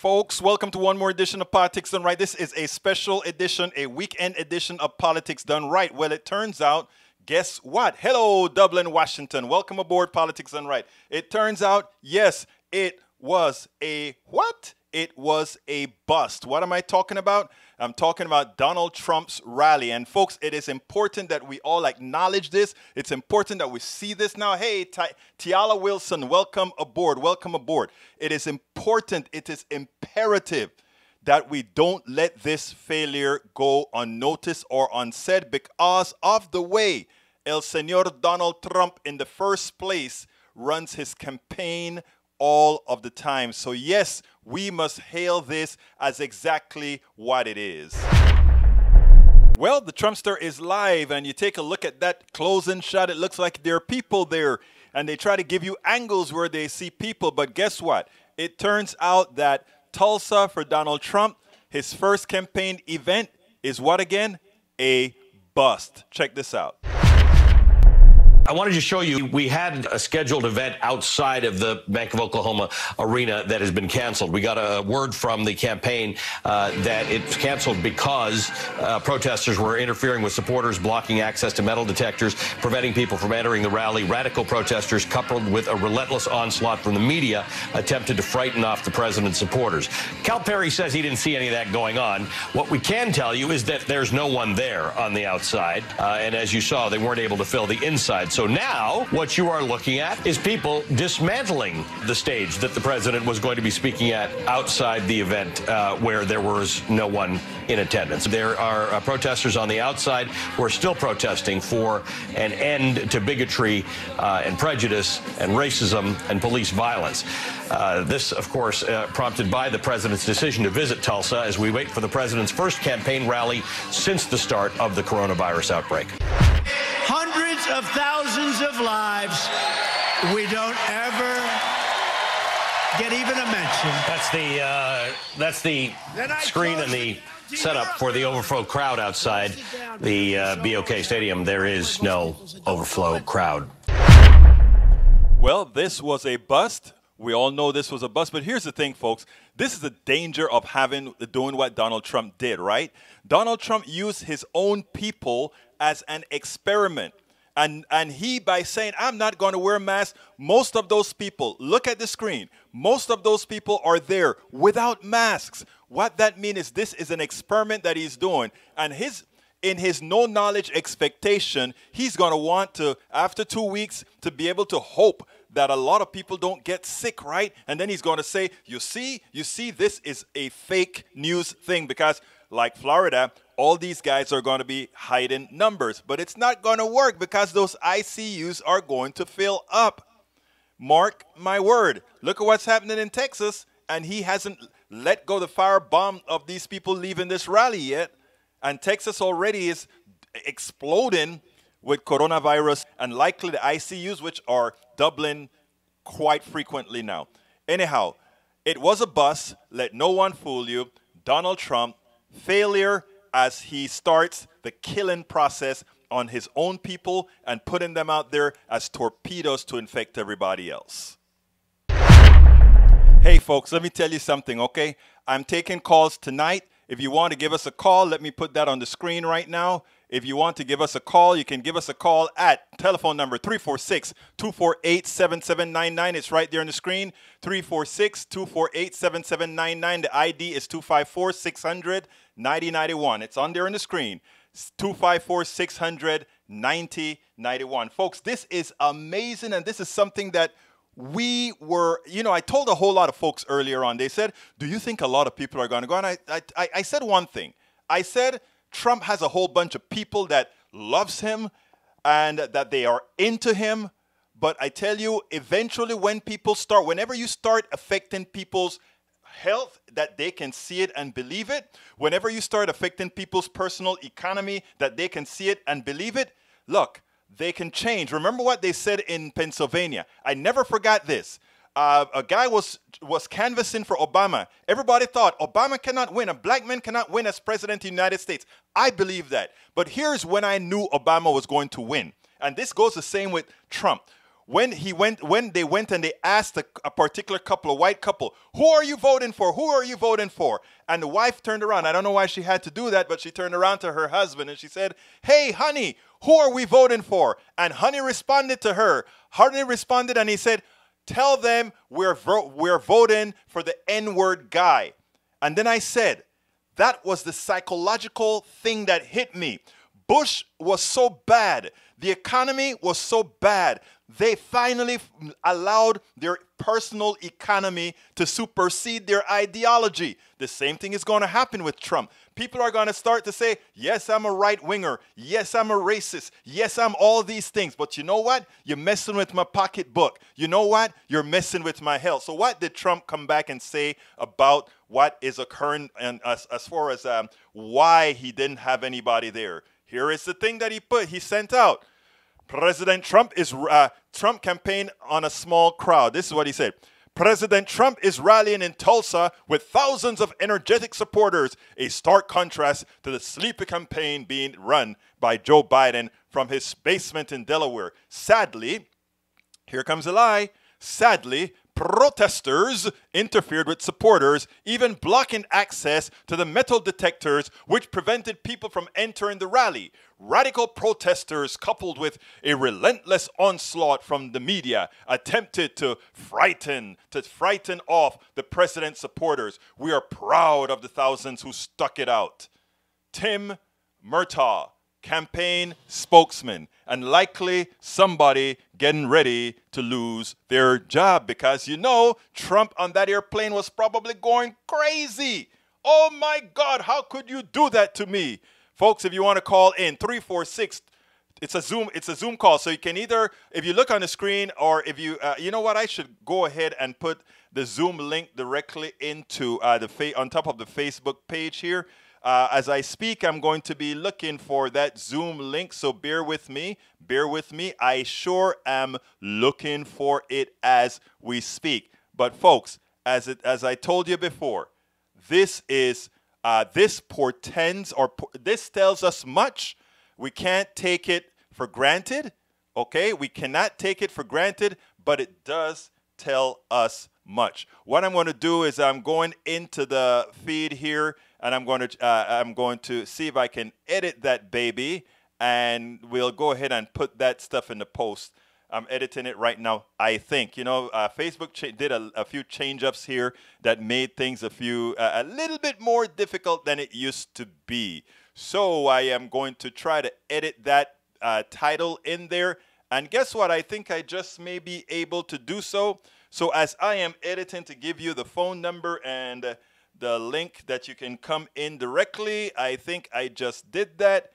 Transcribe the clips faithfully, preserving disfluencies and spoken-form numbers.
folks. Welcome to one more edition of Politics Done Right. This is a special edition, a weekend edition of Politics Done Right. Well, it turns out, guess what? Hello, Dublin, Washington. Welcome aboard Politics Done Right. It turns out, yes, it was a what? It was a bust. What am I talking about? I'm talking about Donald Trump's rally. And folks, it is important that we all acknowledge this. It's important that we see this now. Hey, Tiala Wilson, welcome aboard. Welcome aboard. It is important. It is imperative that we don't let this failure go unnoticed or unsaid because of the way El Señor Donald Trump in the first place runs his campaign all of the time. So yes, we must hail this as exactly what it is. Well, the Trumpster is live, and you take a look at that close-in shot. It looks like there are people there, and they try to give you angles where they see people. But guess what? It turns out that Tulsa for Donald Trump, his first campaign event, is what again? A bust. Check this out. I wanted to show you, we had a scheduled event outside of the Bank of Oklahoma arena that has been canceled. We got a word from the campaign uh, that it's canceled because uh, protesters were interfering with supporters, blocking access to metal detectors, preventing people from entering the rally. Radical protesters, coupled with a relentless onslaught from the media, attempted to frighten off the president's supporters. Cal Perry says he didn't see any of that going on. What we can tell you is that there's no one there on the outside. Uh, and as you saw, they weren't able to fill the inside. So now what you are looking at is people dismantling the stage that the president was going to be speaking at outside the event uh, where there was no one in attendance. There are uh, protesters on the outside who are still protesting for an end to bigotry uh, and prejudice and racism and police violence. Uh, this, of course, uh, prompted by the president's decision to visit Tulsa as we wait for the president's first campaign rally since the start of the coronavirus outbreak. Hundreds of thousands of lives. We don't ever get even a mention. That's the uh, that's the screen and the setup for the overflow crowd outside the uh, B O K Stadium. There is no overflow crowd. Well, this was a bust. We all know this was a bust, but here's the thing, folks. This is the danger of having doing what Donald Trump did, right? Donald Trump used his own people as an experiment. And, and he, by saying, I'm not going to wear a mask, most of those people, look at the screen, most of those people are there without masks. What that means is this is an experiment that he's doing. And his, in his no-knowledge expectation, he's going to want to, after two weeks, to be able to hope that a lot of people don't get sick, right? And then he's going to say, you see, you see, this is a fake news thing because like Florida, all these guys are going to be hiding numbers. But it's not going to work because those I C Us are going to fill up. Mark my word. Look at what's happening in Texas. And he hasn't let go the firebomb of these people leaving this rally yet. And Texas already is exploding with coronavirus and likely the I C Us, which are doubling quite frequently now. Anyhow, it was a bust. Let no one fool you. Donald Trump, failure as he starts the killing process on his own people and putting them out there as torpedoes to infect everybody else. Hey, folks, let me tell you something, okay? I'm taking calls tonight. If you want to give us a call, let me put that on the screen right now. If you want to give us a call, you can give us a call at telephone number three four six, two four eight, seven seven nine nine. It's right there on the screen, three four six, two four eight, seven seven nine nine. The I D is two five four, six hundred, ninety ninety-one. It's on there on the screen, two five four, six hundred, ninety ninety-one. Folks, this is amazing, and this is something that we were, you know, I told a whole lot of folks earlier on. They said, do you think a lot of people are going to go? And I, I, I said one thing. I said, Trump has a whole bunch of people that loves him and that they are into him. But I tell you, eventually when people start, whenever you start affecting people's health, that they can see it and believe it, whenever you start affecting people's personal economy, that they can see it and believe it, look, they can change. Remember what they said in Pennsylvania. I never forgot this. Uh, a guy was was canvassing for Obama. Everybody thought Obama cannot win. A black man cannot win as president of the United States. I believe that. But here's when I knew Obama was going to win. And this goes the same with Trump. when he went, when they went and they asked a, a particular couple, a white couple, who are you voting for? Who are you voting for? And the wife turned around. I don't know why she had to do that, but she turned around to her husband and she said, hey, honey, who are we voting for? And honey responded to her. Honey responded and he said, tell them we're, vo- we're voting for the N-word guy. And then I said, that was the psychological thing that hit me. Bush was so bad. The economy was so bad. They finally allowed their personal economy to supersede their ideology. The same thing is going to happen with Trump. People are going to start to say, yes, I'm a right-winger. Yes, I'm a racist. Yes, I'm all these things. But you know what? You're messing with my pocketbook. You know what? You're messing with my health. So what did Trump come back and say about what is occurring and as, as far as um, why he didn't have anybody there? Here is the thing that he put, he sent out. President Trump is, uh, Trump campaign on a small crowd. This is what he said. President Trump is rallying in Tulsa with thousands of energetic supporters, a stark contrast to the sleepy campaign being run by Joe Biden from his basement in Delaware. Sadly, here comes a lie, sadly, protesters interfered with supporters, even blocking access to the metal detectors which prevented people from entering the rally. Radical protesters, coupled with a relentless onslaught from the media, attempted to frighten, to frighten off the president's supporters. We are proud of the thousands who stuck it out. Tim Murtaugh, campaign spokesman, and likely somebody getting ready to lose their job because, you know, Trump on that airplane was probably going crazy. Oh my God, how could you do that to me? Folks, if you want to call in, three four six, it's a Zoom, it's a Zoom call. So you can either, if you look on the screen or if you, uh, you know what, I should go ahead and put the Zoom link directly into uh, the, fa- on top of the Facebook page here. Uh, as I speak, I'm going to be looking for that Zoom link, so bear with me. Bear with me. I sure am looking for it as we speak. But folks, as it, as I told you before, this is uh, this portends or po- this tells us much. We can't take it for granted. Okay, we cannot take it for granted, but it does tell us much. What I'm going to do is I'm going into the feed here. And I'm going to uh, I'm going to see if I can edit that baby, and we'll go ahead and put that stuff in the post. I'm editing it right now. I think you know uh, Facebook ch- did a, a few change-ups here that made things a few uh, a little bit more difficult than it used to be. So I am going to try to edit that uh, title in there. And guess what? I think I just may be able to do so. So as I am editing to give you the phone number and uh, the link that you can come in directly. I think I just did that.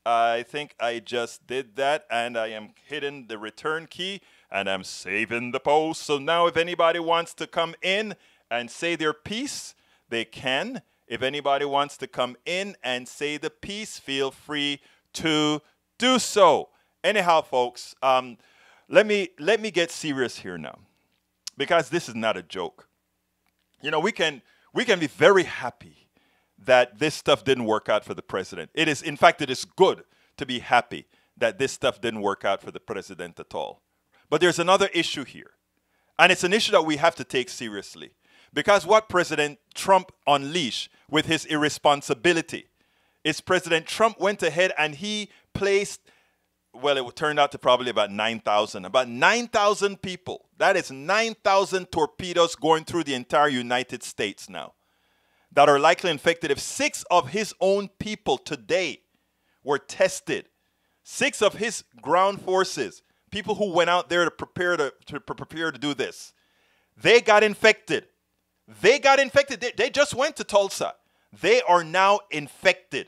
I think I just did that, and I am hitting the return key, and I'm saving the post. So now if anybody wants to come in and say their piece, they can. If anybody wants to come in and say the piece, feel free to do so. Anyhow, folks, um, let me let me get serious here now, because this is not a joke. You know, we can... We can be very happy that this stuff didn't work out for the president. It is, in fact, it is good to be happy that this stuff didn't work out for the president at all. But there's another issue here. And it's an issue that we have to take seriously. Because what President Trump unleashed with his irresponsibility is President Trump went ahead and he placed, well, it turned out to probably about nine thousand. About nine thousand people. That is nine thousand torpedoes going through the entire United States now that are likely infected. If six of his own people today were tested, six of his ground forces, people who went out there to prepare to, to prepare to do this, they got infected. They got infected. They, they just went to Tulsa. They are now infected.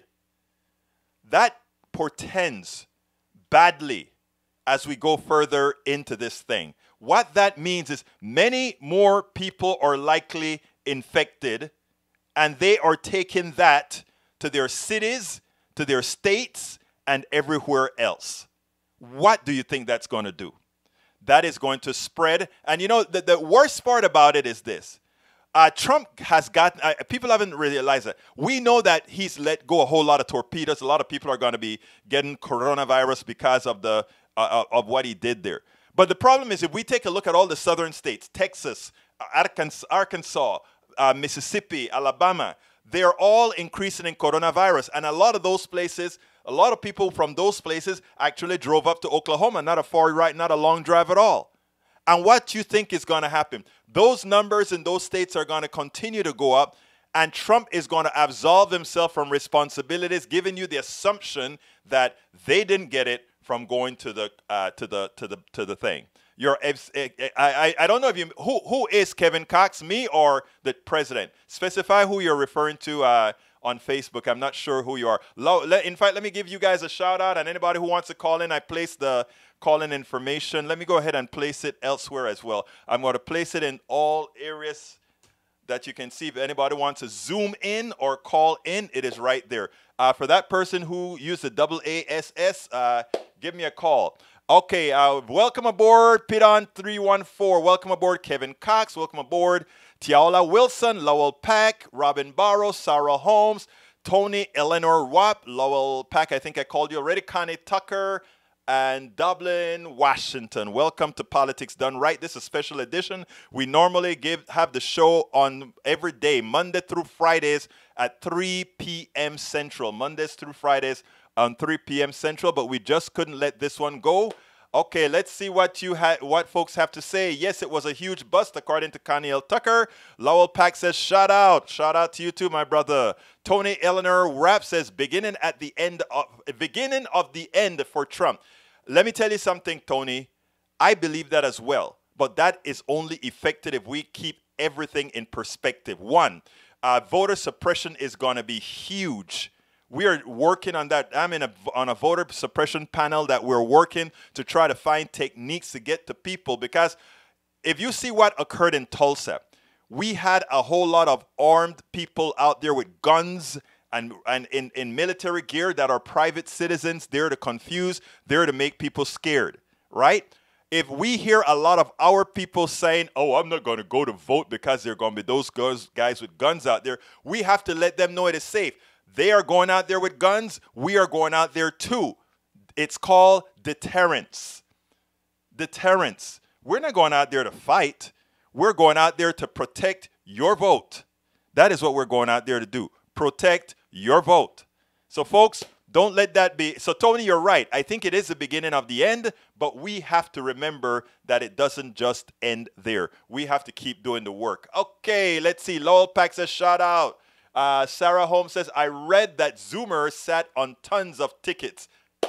That portends badly as we go further into this thing. What that means is many more people are likely infected, and they are taking that to their cities, to their states, and everywhere else. What do you think that's going to do? That is going to spread. And you know, the, the worst part about it is this. Uh, Trump has got, uh, people haven't realized that. We know that he's let go a whole lot of torpedoes. A lot of people are going to be getting coronavirus because of the uh, of what he did there. But the problem is if we take a look at all the southern states, Texas, Arkansas, Arkansas uh, Mississippi, Alabama, they're all increasing in coronavirus. And a lot of those places, a lot of people from those places actually drove up to Oklahoma, not a far ride, not a long drive at all. And what you think is going to happen? Those numbers in those states are going to continue to go up, and Trump is going to absolve himself from responsibilities, giving you the assumption that they didn't get it from going to the uh, to the to the to the thing. You're, I, I I don't know if you who who is Kevin Cox, me or the president? Specify who you're referring to uh, on Facebook. I'm not sure who you are. In fact, let me give you guys a shout out, and anybody who wants to call in, I placed the call-in information. Let me go ahead and place it elsewhere as well. I'm going to place it in all areas that you can see. If anybody wants to zoom in or call in, it is right there. Uh, for that person who used the double A S S, uh, give me a call. Okay, uh, welcome aboard, Pidon three one four. Welcome aboard, Kevin Cox. Welcome aboard, Tiaola Wilson, Lowell Pack, Robin Barrows, Sarah Holmes, Tony Eleanor Wapp, Lowell Pack, I think I called you already, Connie Tucker, and Dublin, Washington. Welcome to Politics Done Right. This is a special edition. We normally give have the show on every day, Monday through Fridays at three p m Central. Mondays through Fridays on three p m Central, but we just couldn't let this one go. Okay, let's see what you had, what folks have to say. Yes, it was a huge bust, according to Connie L. Tucker. Lowell Pack says, shout out. Shout out to you too, my brother. Tony Eleanor Rapp says, beginning at the end of beginning of the end for Trump. Let me tell you something, Tony. I believe that as well, but that is only effective if we keep everything in perspective. One, uh, voter suppression is going to be huge. We are working on that. I'm in a, on a voter suppression panel that we're working to try to find techniques to get to people, because if you see what occurred in Tulsa, we had a whole lot of armed people out there with guns and, and in, in military gear that are private citizens, there to confuse, there to make people scared, right? If we hear a lot of our people saying, oh, I'm not going to go to vote because there are going to be those guys, guys with guns out there, we have to let them know it is safe. They are going out there with guns. We are going out there too. It's called deterrence. Deterrence. We're not going out there to fight. We're going out there to protect your vote. That is what we're going out there to do. Protect your vote. So, folks, don't let that be. So, Tony, you're right. I think it is the beginning of the end, but we have to remember that it doesn't just end there. We have to keep doing the work. Okay, let's see. Lowell Pack says, shout out. Uh, Sarah Holmes says, I read that Zoomer sat on tons of tickets.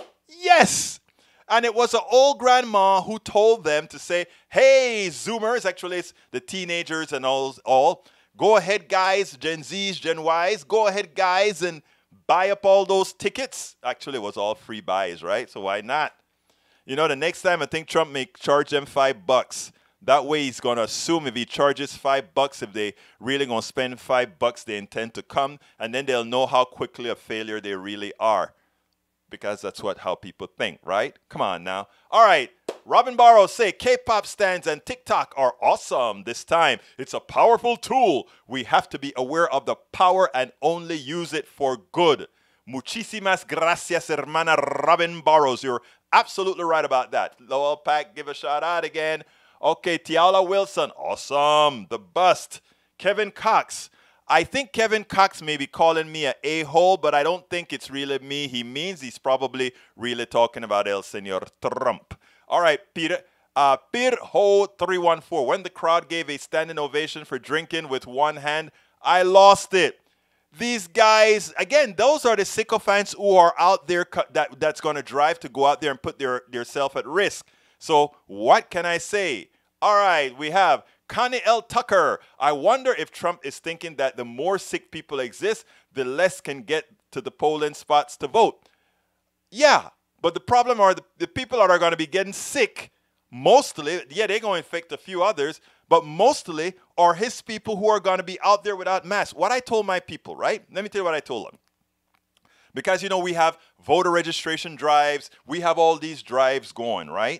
Yes! And it was an old grandma who told them to say, hey, Zoomers, actually it's the teenagers and all, all, go ahead, guys, Gen Zs, Gen Ys, go ahead, guys, and buy up all those tickets. Actually, it was all free buys, right? So why not? You know, the next time I think Trump may charge them five bucks. That way he's going to assume if he charges five bucks, if they really going to spend five bucks, they intend to come. And then they'll know how quickly a failure they really are. Because that's what how people think, right? Come on now. All right. Robin Barrows say K-pop stands and TikTok are awesome this time. It's a powerful tool. We have to be aware of the power and only use it for good. Muchísimas gracias, hermana Robin Barrows. You're absolutely right about that. Lowell Pack, give a shout out again. Okay, Tiaola Wilson, awesome. The bust. Kevin Cox. I think Kevin Cox may be calling me an a-hole, but I don't think it's really me he means. He's probably really talking about El Señor Trump. All right, Peter. Uh, Pirho three one four. When the crowd gave a standing ovation for drinking with one hand, I lost it. These guys, again, those are the sycophants who are out there that, that's going to drive to go out there and put their, their self at risk. So what can I say? All right, we have Connie L. Tucker. I wonder if Trump is thinking that the more sick people exist, the less can get to the polling spots to vote. Yeah, but the problem are the, the people that are going to be getting sick, mostly, yeah, they're going to infect a few others, but mostly are his people who are going to be out there without masks. What I told my people, right? Let me tell you what I told them. Because, you know, we have voter registration drives. We have all these drives going, right?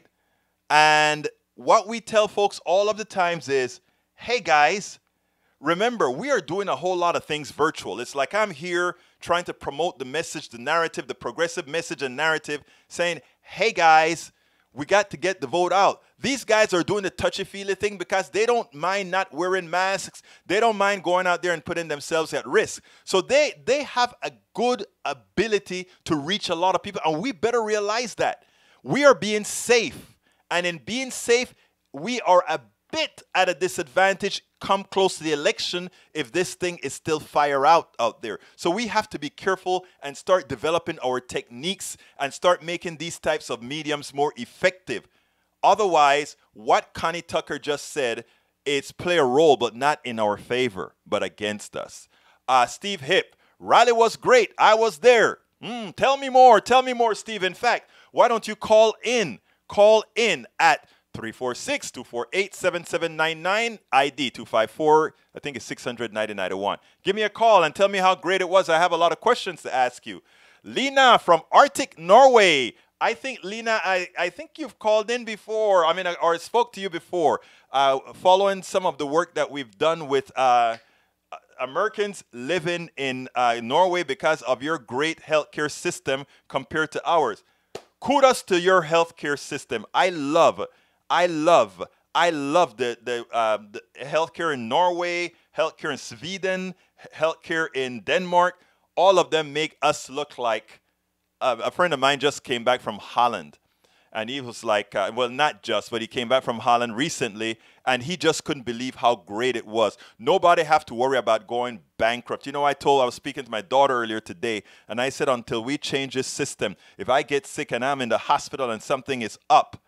And what we tell folks all of the times is, hey, guys, remember, we are doing a whole lot of things virtual. It's like I'm here trying to promote the message, the narrative, the progressive message and narrative, saying, hey, guys, We got to get the vote out. These guys are doing the touchy-feely thing because they don't mind not wearing masks. They don't mind going out there and putting themselves at risk. So they, they have a good ability to reach a lot of people, and we better realize that. We are being safe, and in being safe, we are a bit at a disadvantage come close to the election if this thing is still fire out out there. So we have to be careful and start developing our techniques and start making these types of mediums more effective. Otherwise, what Connie Tucker just said, it's play a role, but not in our favor, but against us. Uh, Steve Hipp, rally was great. I was there. Mm, tell me more. Tell me more, Steve. In fact, why don't you call in? Call in at three four six, two four eight, seven seven nine nine, I D two five four, I think it's six hundred, ninety ninety-one. Give me a call and tell me how great it was. I have a lot of questions to ask you. Lena from Arctic, Norway. I think, Lena, I, I think you've called in before, I mean, or spoke to you before, uh, following some of the work that we've done with uh, Americans living in uh, Norway because of your great healthcare system compared to ours. Kudos to your healthcare system. I love I love, I love the, the, uh, the healthcare in Norway, healthcare in Sweden, healthcare in Denmark. All of them make us look like, uh, a friend of mine just came back from Holland. And he was like, uh, well, not just, but he came back from Holland recently, and he just couldn't believe how great it was. Nobody have to worry about going bankrupt. You know, I told, I was speaking to my daughter earlier today, and I said, until we change this system, if I get sick and I'm in the hospital and something is up,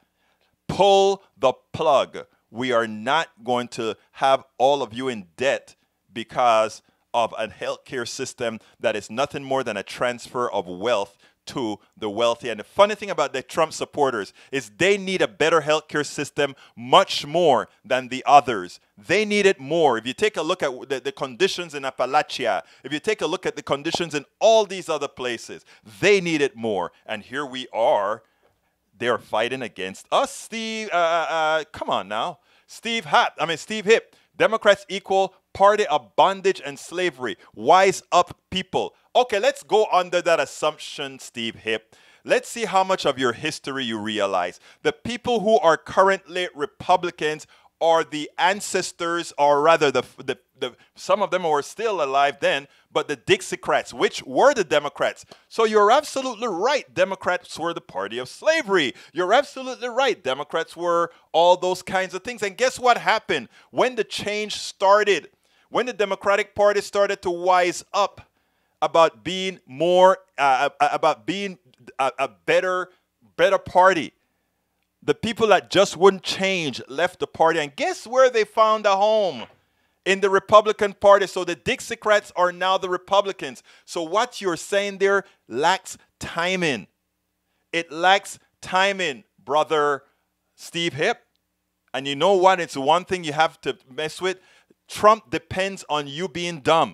pull the plug. We are not going to have all of you in debt because of a healthcare system that is nothing more than a transfer of wealth to the wealthy. And the funny thing about the Trump supporters is they need a better healthcare system much more than the others. They need it more. If you take a look at the, the conditions in Appalachia, if you take a look at the conditions in all these other places, they need it more. And here we are. They're fighting against us, Steve. Uh, uh, come on now. Steve Happ, I mean, Steve Hipp. Democrats equal party of bondage and slavery. Wise up, people. Okay, let's go under that assumption, Steve Hipp. Let's see how much of your history you realize. The people who are currently Republicans are the ancestors, or rather, the, the, the some of them were still alive then, but the Dixiecrats, which were the Democrats. So you're absolutely right. Democrats were the party of slavery. You're absolutely right. Democrats were all those kinds of things. And guess what happened? When the change started, when the Democratic Party started to wise up about being more, uh, about being a, a better, better party, the people that just wouldn't change left the party. And guess where they found a home? In the Republican Party. So the Dixiecrats are now the Republicans. So what you're saying there lacks timing. It lacks timing, brother Steve Hipp. And you know what? It's one thing you have to mess with. Trump depends on you being dumb.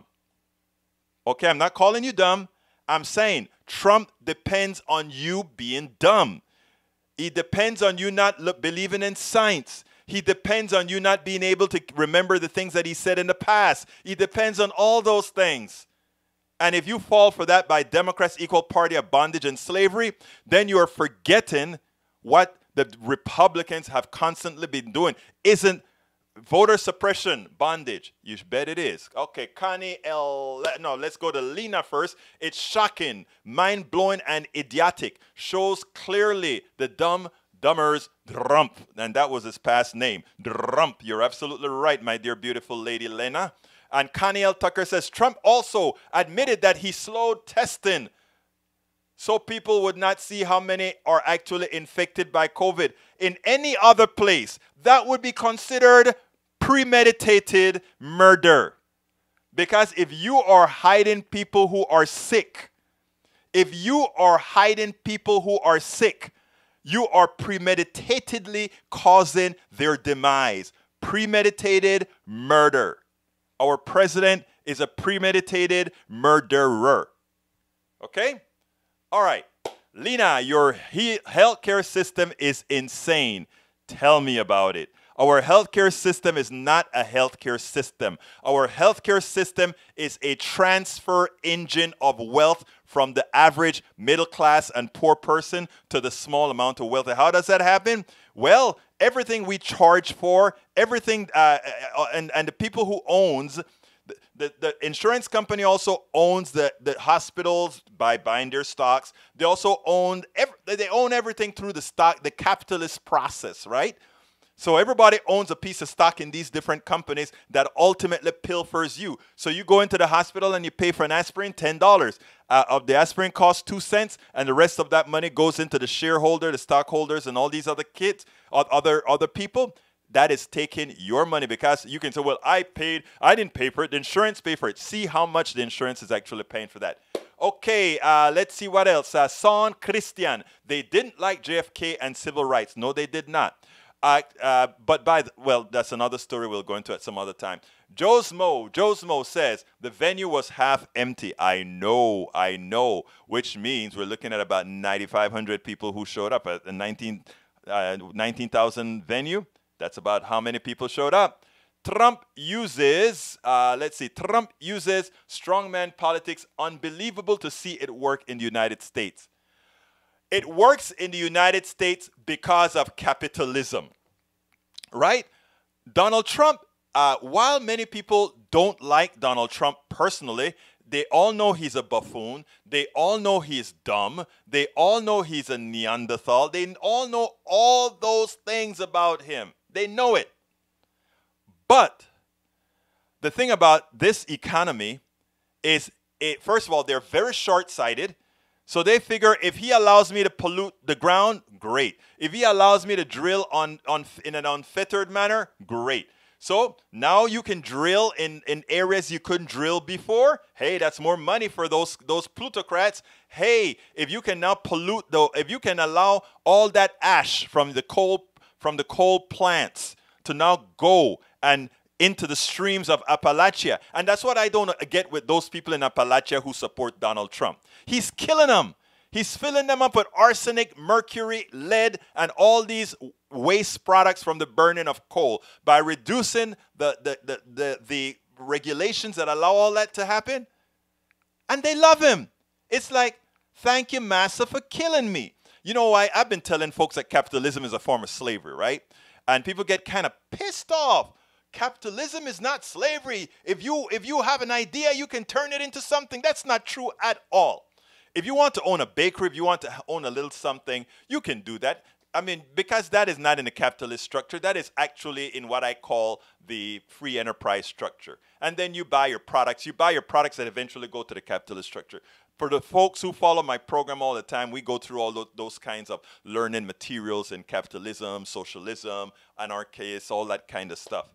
Okay, I'm not calling you dumb. I'm saying Trump depends on you being dumb. He depends on you not look, believing in science. He depends on you not being able to remember the things that he said in the past. He depends on all those things. And if you fall for that by Democrats equal party of bondage and slavery, then you are forgetting what the Republicans have constantly been doing. Isn't voter suppression bondage? You bet it is. Okay, Connie L. No, let's go to Lena first. It's shocking, mind-blowing, and idiotic. Shows clearly the dumb Dummers Trump, and that was his past name. Trump. You're absolutely right, my dear beautiful lady Lena. And Connie L. Tucker says Trump also admitted that he slowed testing so people would not see how many are actually infected by COVID. In any other place, that would be considered premeditated murder. Because if you are hiding people who are sick, if you are hiding people who are sick, you are premeditatedly causing their demise. Premeditated murder. Our president is a premeditated murderer. Okay? All right. Lena, your he- healthcare system is insane. Tell me about it. Our healthcare system is not a healthcare system. Our healthcare system is a transfer engine of wealth from the average middle class and poor person to the small amount of wealth. How does that happen? Well, everything we charge for, everything, uh, and, and the people who owns, the, the, the insurance company also owns the, the hospitals by buying their stocks. They also own, every, they own everything through the stock, the capitalist process, right? So everybody owns a piece of stock in these different companies that ultimately pilfers you. So you go into the hospital and you pay for an aspirin, ten dollars. Uh, of the aspirin costs two cents, and the rest of that money goes into the shareholder, the stockholders, and all these other kids, other other people. That is taking your money, because you can say, well, I paid, I didn't pay for it. The insurance paid for it. See how much the insurance is actually paying for that. Okay, uh, let's see what else. Uh, San Christian, they didn't like J F K and civil rights. No, they did not. Uh, uh, but by the, well, that's another story we'll go into at some other time. Josmo, Josmo says the venue was half empty. I know, I know, which means we're looking at about ninety-five hundred people who showed up at the nineteen thousand venue. That's about how many people showed up. Trump uses, uh, let's see, Trump uses strongman politics. Unbelievable to see it work in the United States. It works in the United States because of capitalism, right? Donald Trump, uh, while many people don't like Donald Trump personally, they all know he's a buffoon. They all know he's dumb. They all know he's a Neanderthal. They all know all those things about him. They know it. But the thing about this economy is, it, first of all, they're very short-sighted. So they figure if he allows me to pollute the ground, great. If he allows me to drill on, on in an unfettered manner, great. So now you can drill in, in areas you couldn't drill before. Hey, that's more money for those, those plutocrats. Hey, if you can now pollute, though, if you can allow all that ash from the coal from the coal plants to now go and into the streams of Appalachia. And that's what I don't get with those people in Appalachia who support Donald Trump. He's killing them. He's filling them up with arsenic, mercury, lead, and all these waste products from the burning of coal by reducing the, the, the, the, the regulations that allow all that to happen. And they love him. It's like, thank you, massa, for killing me. You know why? I've been telling folks that capitalism is a form of slavery, right? And people get kind of pissed off. Capitalism is not slavery. If you, if you have an idea, you can turn it into something. That's not true at all. If you want to own a bakery, if you want to own a little something, you can do that. I mean, because that is not in the capitalist structure. That is actually in what I call the free enterprise structure. And then you buy your products. You buy your products that eventually go to the capitalist structure. For the folks who follow my program all the time, we go through all those, those kinds of learning materials in capitalism, socialism, anarchists, all that kind of stuff.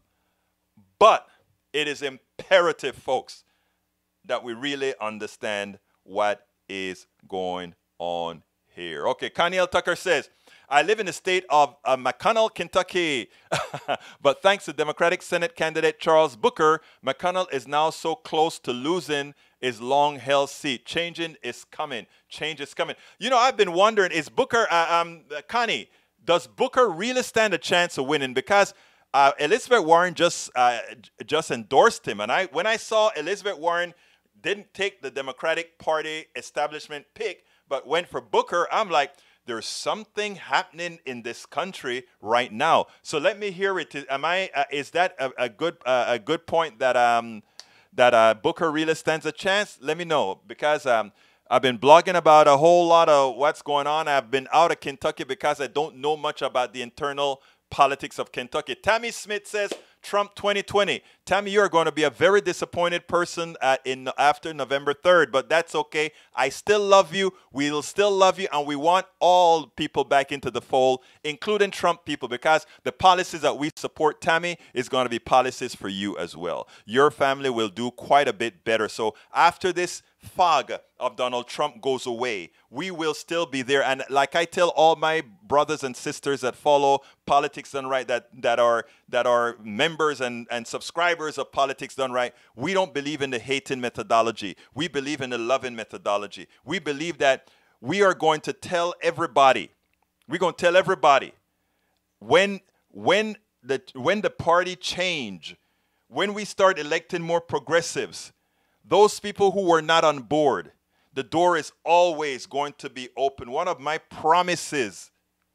But it is imperative, folks, that we really understand what is going on here. Okay, Kaniel Tucker says, I live in the state of uh, McConnell, Kentucky. But thanks to Democratic Senate candidate Charles Booker, McConnell is now so close to losing his long-held seat. Changing is coming. Change is coming. You know, I've been wondering, is Booker, uh, um, Connie, does Booker really stand a chance of winning? Because uh, Elizabeth Warren just uh, just endorsed him. And I, when I saw Elizabeth Warren didn't take the Democratic Party establishment pick, but went for Booker, I'm like, there's something happening in this country right now. So let me hear it. Am I? Uh, is that a, a good uh, a good point that um that uh, Booker really stands a chance? Let me know, because um I've been blogging about a whole lot of what's going on. I've been out of Kentucky because I don't know much about the internal politics of Kentucky. Tammy Smith says, Trump twenty twenty. Tammy, you're going to be a very disappointed person uh, in after November third, but that's okay. I still love you. We'll still love you, and we want all people back into the fold, including Trump people, because the policies that we support, Tammy, is going to be policies for you as well. Your family will do quite a bit better. So after this fog of Donald Trump goes away, we will still be there. And like I tell all my brothers and sisters that follow Politics Done Right, that that are that are members and and subscribers of Politics Done Right, we don't believe in the hating methodology. We believe in the loving methodology. We believe that we are going to tell everybody, we're going to tell everybody when when the, when the party change, when we start electing more progressives, those people who were not on board, the door is always going to be open. One of my promises,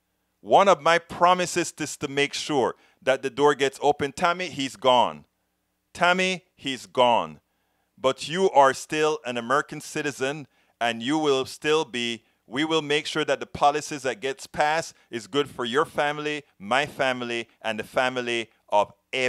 one of my promises is to make sure that the door gets open. Tammy, he's gone. Tammy, he's gone. But you are still an American citizen, and you will still be, we will make sure that the policies that gets passed is good for your family, my family, and the family of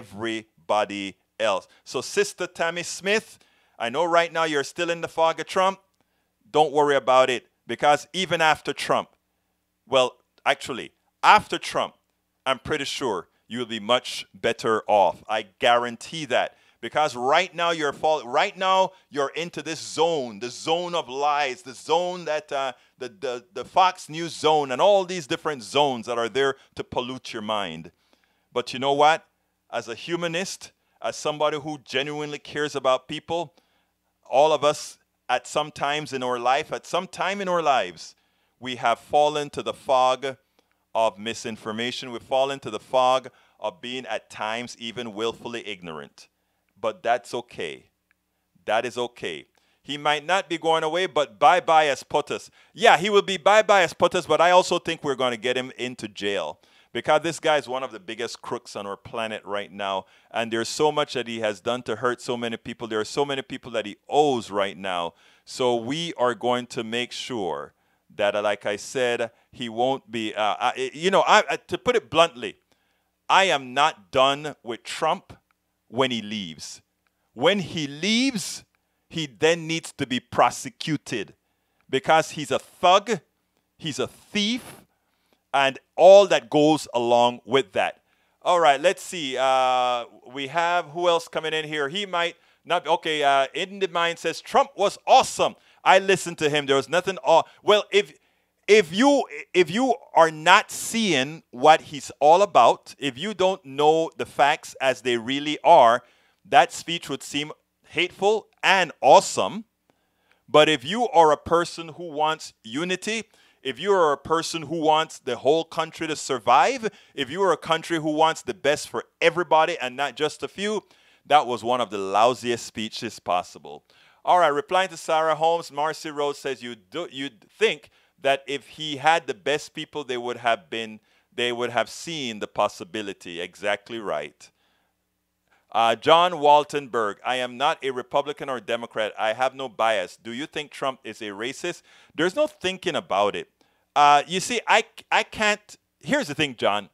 everybody else. So Sister Tammy Smith, I know right now you're still in the fog of Trump. Don't worry about it, because even after Trump, well, actually, after Trump, I'm pretty sure you'll be much better off. I guarantee that. Because right now you're fall right now you're into this zone, the zone of lies, the zone that uh, the, the the Fox News zone, and all these different zones that are there to pollute your mind. But you know what? As a humanist, as somebody who genuinely cares about people, all of us at some times in our life, at some time in our lives, we have fallen to the fog of misinformation. We've fallen to the fog of being at times even willfully ignorant. But that's okay. That is okay. He might not be going away, but bye-bye as POTUS. Yeah, he will be bye-bye as POTUS, but I also think we're going to get him into jail. Because this guy is one of the biggest crooks on our planet right now. And there's so much that he has done to hurt so many people. There are so many people that he owes right now. So we are going to make sure that, uh, like I said, he won't be, uh, I, you know, I, I, to put it bluntly, I am not done with Trump when he leaves. When he leaves, he then needs to be prosecuted because he's a thug, he's a thief, and all that goes along with that. All right, let's see. Uh, we have, who else coming in here? He might not, okay, uh, In the Mind says, Trump was awesome. I listened to him. There was nothing, aw- well, if if you if you are not seeing what he's all about, if you don't know the facts as they really are, that speech would seem hateful and awesome. But if you are a person who wants unity, if you are a person who wants the whole country to survive, if you are a country who wants the best for everybody and not just a few, that was one of the lousiest speeches possible. All right, replying to Sarah Holmes, Marcy Rose says you do you'd think that if he had the best people, they would have been, they would have seen the possibility. Exactly right. Uh, John Waltenberg, I am not a Republican or Democrat. I have no bias. Do you think Trump is a racist? There's no thinking about it. Uh, you see, I, I can't, here's the thing, John.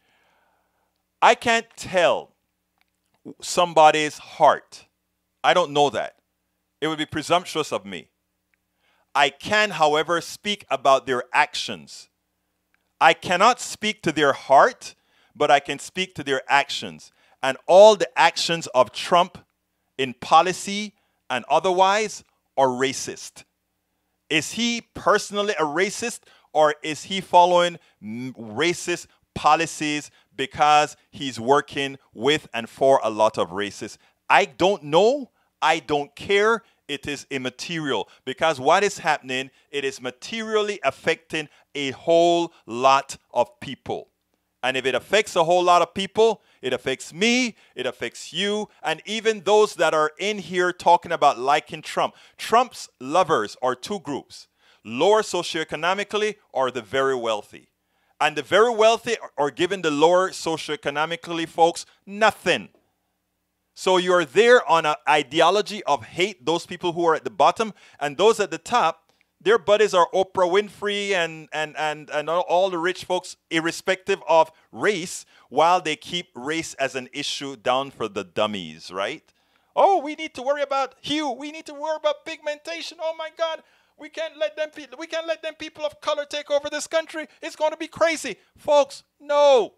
I can't tell somebody's heart. I don't know that. It would be presumptuous of me. I can, however, speak about their actions. I cannot speak to their heart, but I can speak to their actions. And all the actions of Trump in policy and otherwise are racist. Is he personally a racist, or is he following racist policies because he's working with and for a lot of racists? I don't know. I don't care. It is immaterial, because what is happening, it is materially affecting a whole lot of people. And if it affects a whole lot of people, it affects me, it affects you, and even those that are in here talking about liking Trump. Trump's lovers are two groups: lower socioeconomically or the very wealthy. And the very wealthy are giving the lower socioeconomically folks nothing. So you're there on an ideology of hate, those people who are at the bottom, and those at the top, their buddies are Oprah Winfrey and, and, and, and all the rich folks, irrespective of race, while they keep race as an issue down for the dummies, right? Oh, we need to worry about hue. We need to worry about pigmentation. Oh, my God. We can't let them, we can't let them people of color take over this country. It's going to be crazy. Folks, no.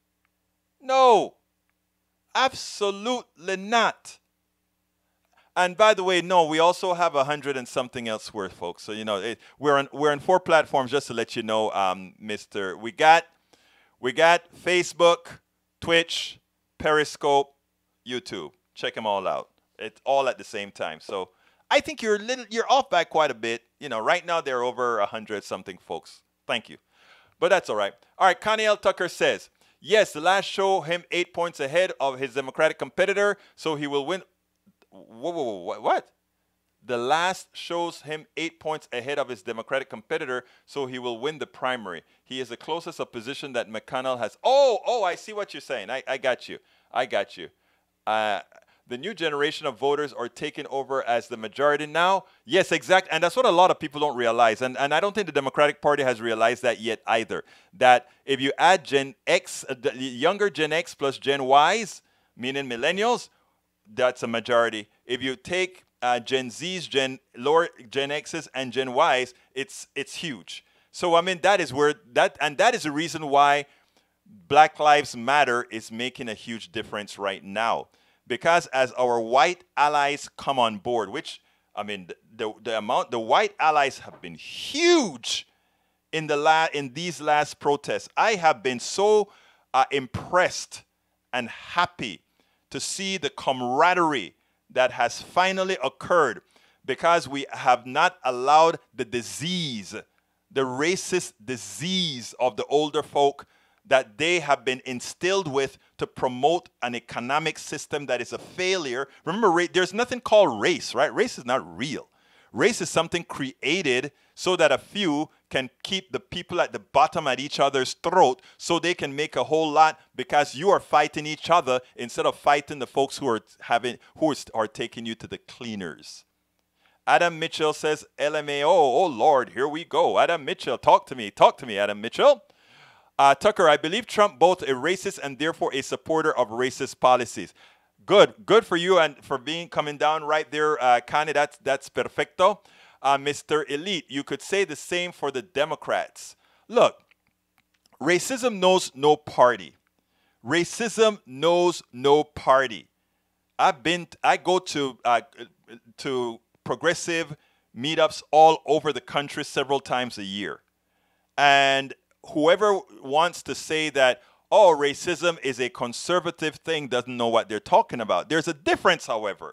No. Absolutely not. And by the way, no, we also have a hundred and something else worth, folks. So, you know, it, we're on we're on four platforms, just to let you know, um, Mister We got we got Facebook, Twitch, Periscope, YouTube. Check them all out. It's all at the same time. So I think you're a little you're off by quite a bit. You know, right now there are over a hundred something folks. Thank you. But that's all right. All right, Connie L. Tucker says, Yes, the last show him eight points ahead of his Democratic competitor, so he will win. Whoa, whoa, whoa, what? The last shows him eight points ahead of his Democratic competitor, so he will win the primary. He is the closest opposition that McConnell has. Oh, oh, I see what you're saying. I, I got you. I got you. Uh, the new generation of voters are taking over as the majority now. Yes, exactly. And that's what a lot of people don't realize. And, and I don't think the Democratic Party has realized that yet either. That if you add Gen X, uh, the younger Gen X plus Gen Ys, meaning millennials, that's a majority. If you take uh, Gen Zs, Gen lower Gen Xs, and Gen Ys, it's it's huge. So I mean that is where that and that is the reason why Black Lives Matter is making a huge difference right now. Because as our white allies come on board, which I mean the the, the amount the white allies have been huge in the la in these last protests. I have been so uh, impressed and happy to see the camaraderie that has finally occurred because we have not allowed the disease, the racist disease of the older folk that they have been instilled with to promote an economic system that is a failure. Remember, there's nothing called race, right? Race is not real. Race is something created so that a few can keep the people at the bottom at each other's throat so they can make a whole lot because you are fighting each other instead of fighting the folks who are having who are taking you to the cleaners. Adam Mitchell says L M A O. Oh, Lord, here we go. Adam Mitchell, talk to me. Talk to me, Adam Mitchell. Uh, Tucker, I believe Trump both a racist and therefore a supporter of racist policies. Good. Good for you and for being coming down right there, uh, Kanye. That's, that's perfecto. Uh, Mister Elite, you could say the same for the Democrats. Look, racism knows no party. Racism knows no party. I've been, I go to, uh, to progressive meetups all over the country several times a year. And whoever wants to say that, oh, racism is a conservative thing doesn't know what they're talking about. There's a difference, however.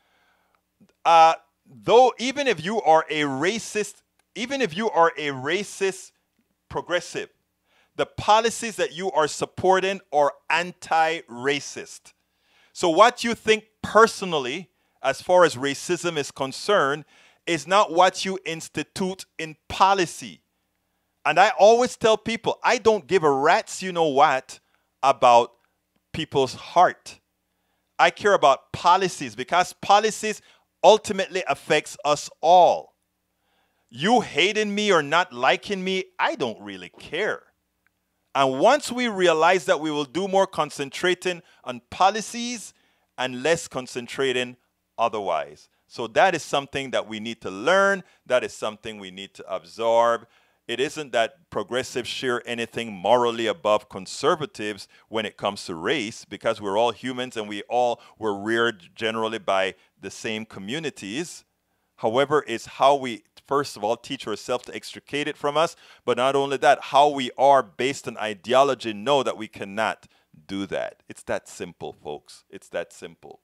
Uh, though, even if you are a racist, even if you are a racist progressive, the policies that you are supporting are anti-racist. So what you think personally, as far as racism is concerned, is not what you institute in policy. And I always tell people, I don't give a rat's you know what about people's heart. I care about policies because policies ultimately affects us all. You hating me or not liking me, I don't really care. And once we realize that, we will do more concentrating on policies and less concentrating otherwise. So that is something that we need to learn. That is something we need to absorb. It isn't that progressives share anything morally above conservatives when it comes to race, because we're all humans and we all were reared generally by the same communities. However, it's how we, first of all, teach ourselves to extricate it from us, but not only that, how we are based on ideology know that we cannot do that. It's that simple, folks. It's that simple.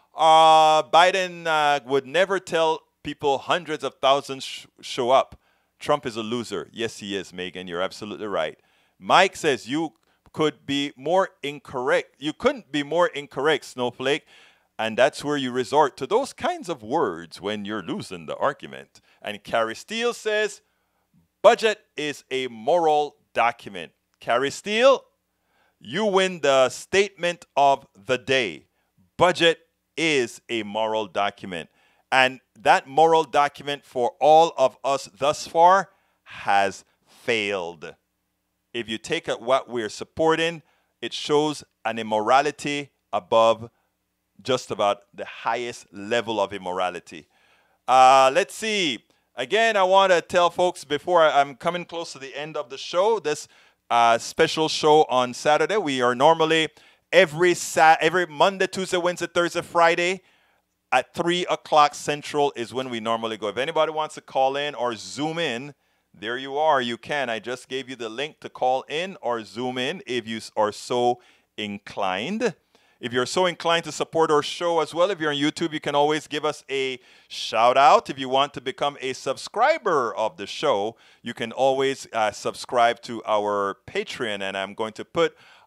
Uh, Biden uh, would never tell people hundreds of thousands sh show up. Trump is a loser. Yes, he is, Megan. You're absolutely right. Mike says you could be more incorrect. You couldn't be more incorrect, Snowflake. And that's where you resort to those kinds of words when you're losing the argument. And Carrie Steele says, budget is a moral document. Carrie Steele, you win the statement of the day. Budget is a moral document. And that moral document for all of us thus far has failed. If you take at what we're supporting, it shows an immorality above just about the highest level of immorality. Uh, let's see. Again, I want to tell folks before I, I'm coming close to the end of the show, this uh, special show on Saturday. We are normally every, Sa every Monday, Tuesday, Wednesday, Thursday, Friday, at three o'clock Central is when we normally go. If anybody wants to call in or Zoom in, there you are. You can. I just gave you the link to call in or Zoom in if you are so inclined. If you're so inclined to support our show as well, if you're on YouTube, you can always give us a shout out. If you want to become a subscriber of the show, you can always uh, subscribe to our Patreon. And I'm going to put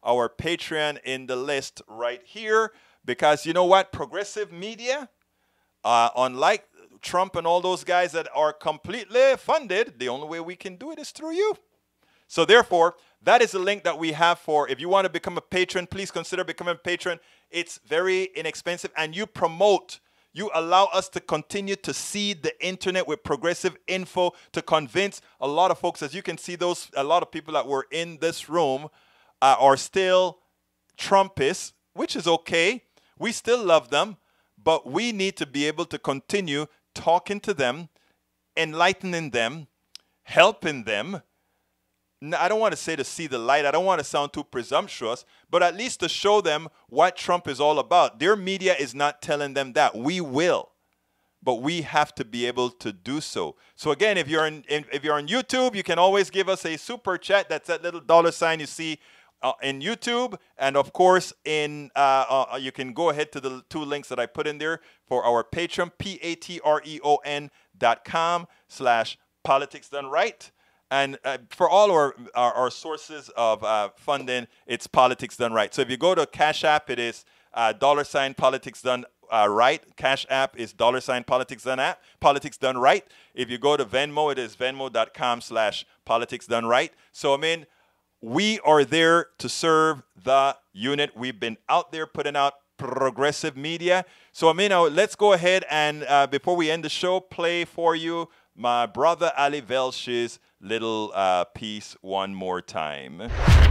our Patreon in the list right here. Because you know what? Progressive media, uh, unlike Trump and all those guys that are completely funded, the only way we can do it is through you. So therefore, that is the link that we have for, if you want to become a patron, please consider becoming a patron. It's very inexpensive, and you promote, you allow us to continue to seed the internet with progressive info to convince a lot of folks. As you can see, those a lot of people that were in this room uh, are still Trumpists, which is okay. We still love them, but we need to be able to continue talking to them, enlightening them, helping them. I don't want to say to see the light. I don't want to sound too presumptuous, but at least to show them what Trump is all about. Their media is not telling them that. We will, but we have to be able to do so. So again, if you're in, if you're on YouTube, you can always give us a super chat. That's that little dollar sign you see Uh, in YouTube, and of course in uh, uh, you can go ahead to the two links that I put in there for our Patreon, P-A-T-R-E-O-N dot com slash politics done right. And uh, for all our, our, our sources of uh, funding, it's Politics Done Right. So if you go to Cash App, it is uh, dollar sign Politics Done uh, Right. Cash App is dollar sign Politics Done App, Politics Done Right. If you go to Venmo, it is venmo dot com slash Politics Done Right. So I mean, we are there to serve the unit. We've been out there putting out progressive media. So, I mean, uh, let's go ahead and, uh, before we end the show, play for you my brother Ali Velsh's little uh, piece one more time.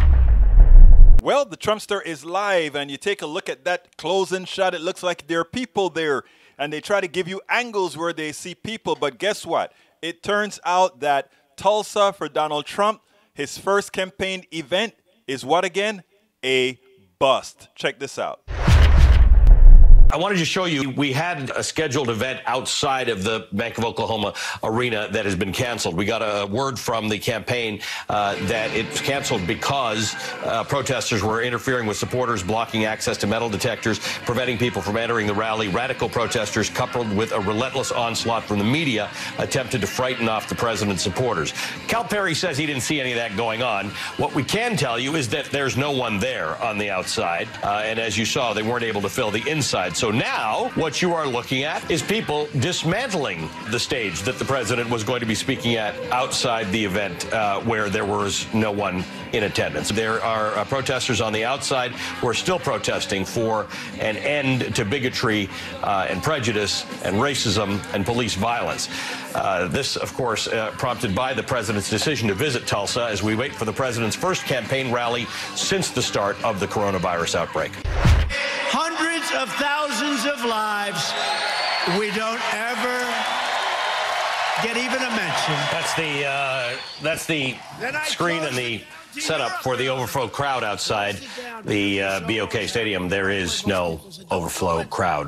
Well, the Trumpster is live, and you take a look at that closing shot. It looks like there are people there, and they try to give you angles where they see people. But guess what? It turns out that Tulsa for Donald Trump, his first campaign event, is what again? A bust. Check this out. I wanted to show you, we had a scheduled event outside of the Bank of Oklahoma arena that has been canceled. We got a word from the campaign uh, that it's canceled because uh, protesters were interfering with supporters, blocking access to metal detectors, preventing people from entering the rally. Radical protesters, coupled with a relentless onslaught from the media, attempted to frighten off the president's supporters. Cal Perry says he didn't see any of that going on. What we can tell you is that there's no one there on the outside. Uh, and as you saw, they weren't able to fill the inside. So now what you are looking at is people dismantling the stage that the president was going to be speaking at outside the event uh, where there was no one in attendance. There are uh, protesters on the outside who are still protesting for an end to bigotry uh, and prejudice and racism and police violence. Uh, this, of course, uh, prompted by the president's decision to visit Tulsa as we wait for the president's first campaign rally since the start of the coronavirus outbreak. Hundreds of thousands of lives we don't ever get even a mention. That's the uh, that's the screen and the setup for the overflow crowd outside the uh, B O K Stadium. There is no overflow crowd.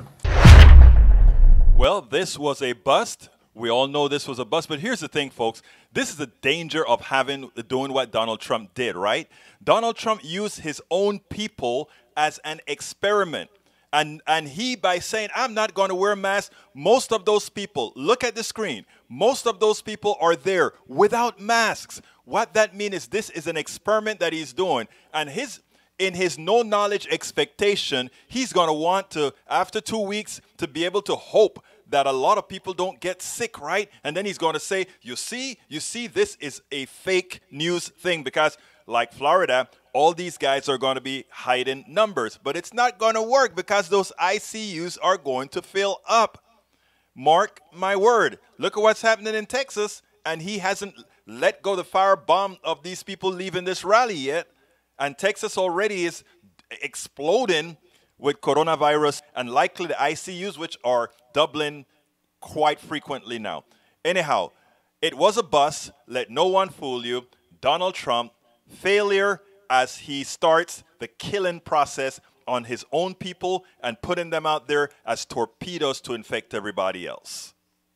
Well, this was a bust. We all know this was a bust, but here's the thing, folks. This is the danger of having doing what Donald Trump did, right? Donald Trump used his own people as an experiment. And, and he, by saying, I'm not going to wear a mask, most of those people, look at the screen, most of those people are there without masks. What that means is this is an experiment that he's doing. And his, in his no-knowledge expectation, he's going to want to, after two weeks, to be able to hope that a lot of people don't get sick, right? And then he's going to say, you see, you see, this is a fake news thing because, like Florida, all these guys are going to be hiding numbers. But it's not going to work because those I C Us are going to fill up. Mark my word. Look at what's happening in Texas, and he hasn't let go the firebomb of these people leaving this rally yet. And Texas already is exploding with coronavirus, and likely the I C Us, which are doubling quite frequently now. Anyhow, it was a bust. Let no one fool you. Donald Trump, failure as he starts the killing process on his own people and putting them out there as torpedoes to infect everybody else.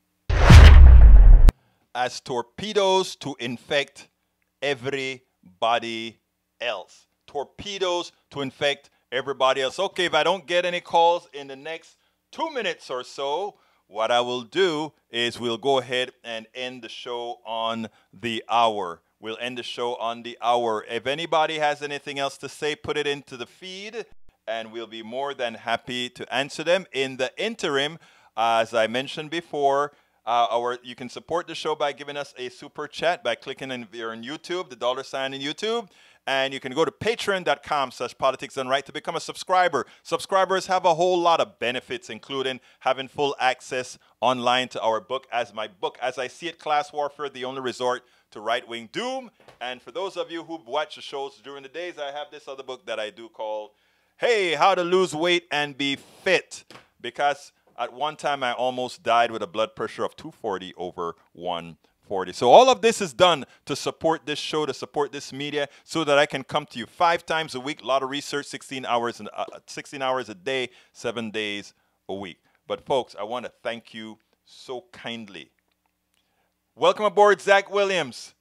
As torpedoes to infect everybody else. Torpedoes to infect everybody else. Okay, if I don't get any calls in the next two minutes or so, what I will do is we'll go ahead and end the show on the hour. we'll end the show on the hour. If anybody has anything else to say, put it into the feed, and we'll be more than happy to answer them. In the interim, as I mentioned before, uh, our you can support the show by giving us a super chat by clicking in, if you're on YouTube, the dollar sign in YouTube. And you can go to patreon.com slash politics done right to become a subscriber. Subscribers have a whole lot of benefits, including having full access online to our book, As My Book, As I See It, Class Warfare, the Only Resort to Right-Wing Doom. And for those of you who've watched the shows during the days, I have this other book that I do called, Hey, How to Lose Weight and Be Fit. Because at one time I almost died with a blood pressure of two forty over one forty. So all of this is done to support this show, to support this media, so that I can come to you five times a week. A lot of research, sixteen hours, and uh, sixteen hours a day, seven days a week. But folks, I want to thank you so kindly. Welcome aboard, Zach Williams.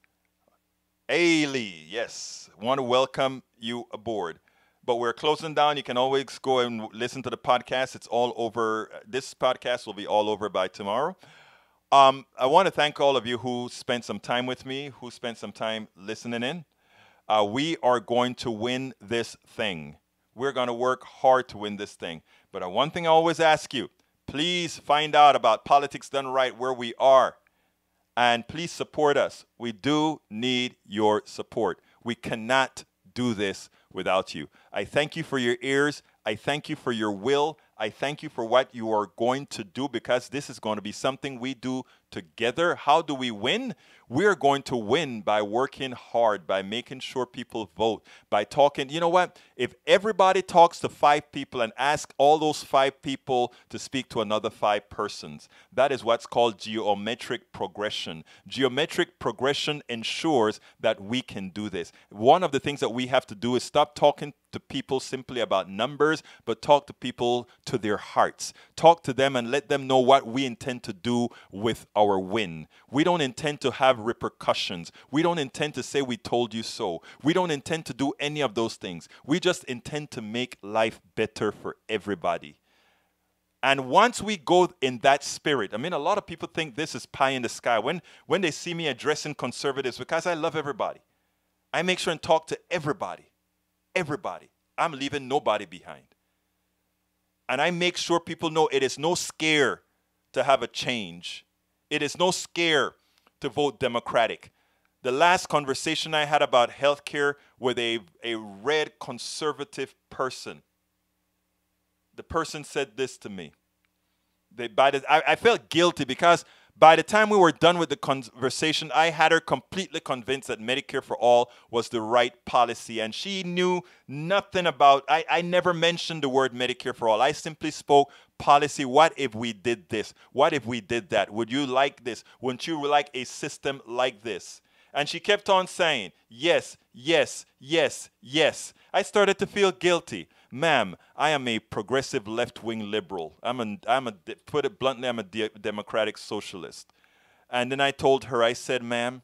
Ailey, yes, want to welcome you aboard. But we're closing down. You can always go and listen to the podcast. It's all over. This podcast will be all over by tomorrow. Um, I want to thank all of you who spent some time with me, who spent some time listening in. Uh, we are going to win this thing. We're going to work hard to win this thing. But uh, one thing I always ask you, please find out about Politics Done Right, where we are. And please support us. We do need your support. We cannot do this without you. I thank you for your ears. I thank you for your will. I thank you for what you are going to do, because this is going to be something we do together. How do we win? We're going to win by working hard, by making sure people vote, by talking. You know what? If everybody talks to five people and ask all those five people to speak to another five persons, that is what's called geometric progression. Geometric progression ensures that we can do this. One of the things that we have to do is stop talking to people simply about numbers, but talk to people to their hearts. Talk to them and let them know what we intend to do with our win. We don't intend to have repercussions. We don't intend to say we told you so. We don't intend to do any of those things. We just intend to make life better for everybody. And once we go in that spirit, I mean, a lot of people think this is pie in the sky. When, when they see me addressing conservatives, because I love everybody, I make sure and talk to everybody. Everybody. I'm leaving nobody behind. And I make sure people know it is no scare to have a change. It is no scare to vote Democratic. The last conversation I had about health care with a, a red conservative person, the person said this to me. They, by the, I, I felt guilty because by the time we were done with the conversation, I had her completely convinced that Medicare for All was the right policy. And she knew nothing about, I, I never mentioned the word Medicare for All. I simply spoke policy. What if we did this? What if we did that? Would you like this? Wouldn't you like a system like this? And she kept on saying, yes, yes, yes, yes. I started to feel guilty. Ma'am, I am a progressive left-wing liberal. I'm a, I'm a, put it bluntly, I'm a de democratic socialist. And then I told her, I said, ma'am,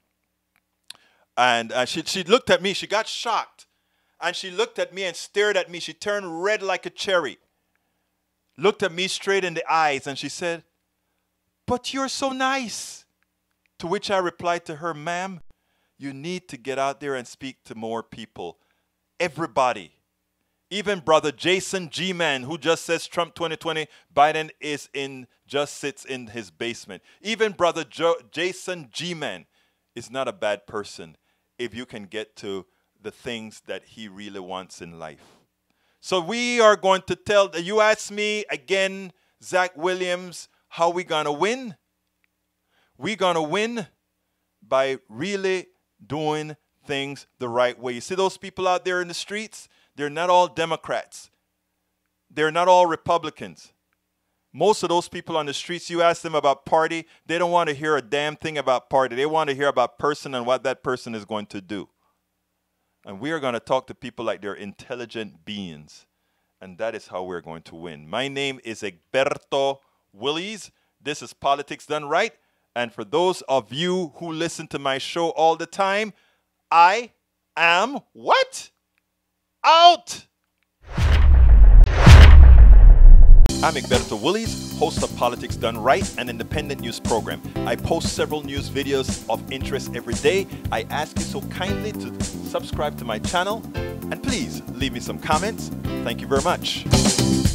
and uh, she, she looked at me, she got shocked. And she looked at me and stared at me. She turned red like a cherry. Looked at me straight in the eyes and she said, but you're so nice. To which I replied to her, ma'am, you need to get out there and speak to more people. Everybody. Even brother Jason G-Man, who just says Trump twenty twenty, Biden is in, just sits in his basement. Even brother jo Jason G-Man is not a bad person if you can get to the things that he really wants in life. So we are going to tell, you ask me again, Zach Williams, how we gonna win? We're gonna win by really doing things the right way. You see those people out there in the streets? They're not all Democrats. They're not all Republicans. Most of those people on the streets, you ask them about party, they don't want to hear a damn thing about party. They want to hear about person and what that person is going to do. And we are going to talk to people like they're intelligent beings. And that is how we're going to win. My name is Egberto Willies. This is Politics Done Right. And for those of you who listen to my show all the time, I am what? Out! I'm Egberto Willies, host of Politics Done Right, an independent news program. I post several news videos of interest every day. I ask you so kindly to subscribe to my channel, and please leave me some comments. Thank you very much.